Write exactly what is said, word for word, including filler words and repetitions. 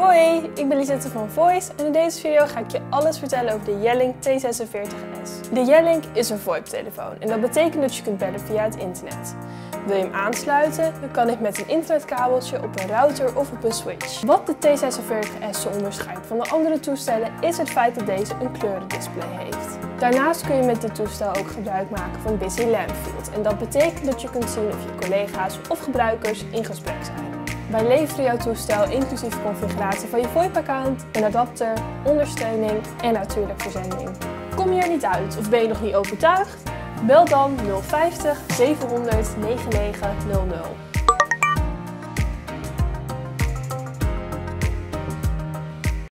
Hoi, ik ben Lisette van Voice en in deze video ga ik je alles vertellen over de Yelink T zesenveertig S. De Yelink is een VoIP-telefoon en dat betekent dat je kunt bellen via het internet. Wil je hem aansluiten, dan kan dit met een internetkabeltje op een router of op een switch. Wat de T zesenveertig S zo onderscheidt van de andere toestellen is het feit dat deze een kleurendisplay heeft. Daarnaast kun je met dit toestel ook gebruik maken van Busy Lamp Field en dat betekent dat je kunt zien of je collega's of gebruikers in gesprek zijn. Wij leveren jouw toestel inclusief configuratie van je VoIP-account, een adapter, ondersteuning en natuurlijk verzending. Kom je er niet uit of ben je nog niet overtuigd? Bel dan nul vijftig zevenhonderd negenennegentig nul nul.